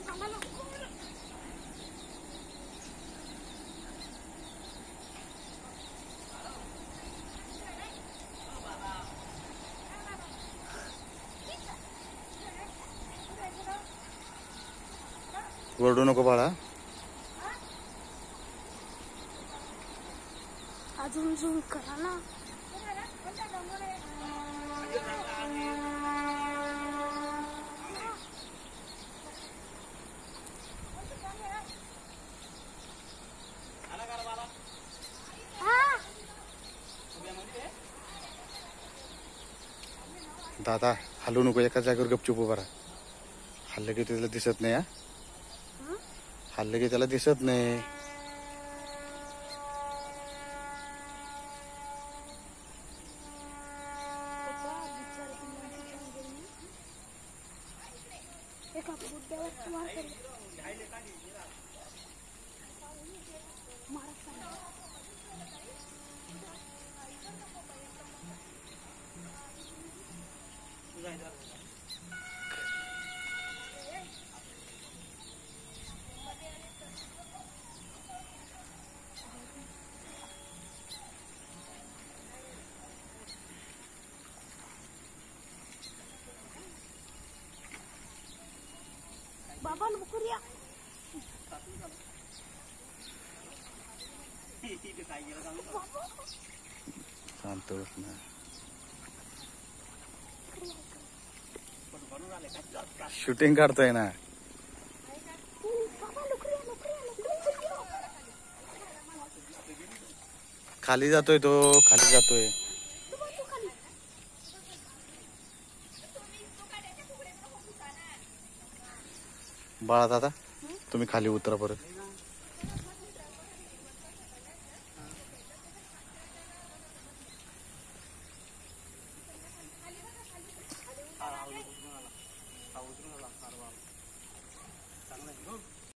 ओरडू नको बाळा. अजून झूम करा ना. दादा हलू नको, एका जागेवर गपचूप उभा राहा. हल्लं की त्याला दिसत नाही. हल्लं की त्याला दिसत नाही. बाबा लवकर या. शांत बस ना. शूटिंग काढतोय ना. खाली जातोय तो, खाली जातोय. बाळा दादा तुम्ही खाली उतरा परत.